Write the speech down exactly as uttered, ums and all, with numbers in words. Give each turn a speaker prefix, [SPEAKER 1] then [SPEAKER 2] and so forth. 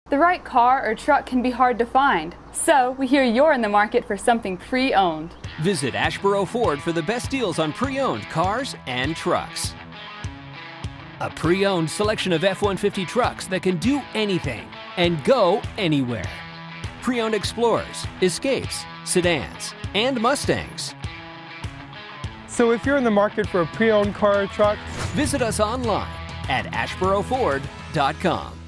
[SPEAKER 1] The right car or truck can be hard to find, so we hear you're in the market for something pre-owned.
[SPEAKER 2] Visit Asheboro Ford for the best deals on pre-owned cars and trucks. A pre-owned selection of F one fifty trucks that can do anything and go anywhere. Pre-owned Explorers, Escapes, sedans, and Mustangs.
[SPEAKER 3] So if you're in the market for a pre-owned car or truck,
[SPEAKER 2] visit us online at asheboro ford dot com.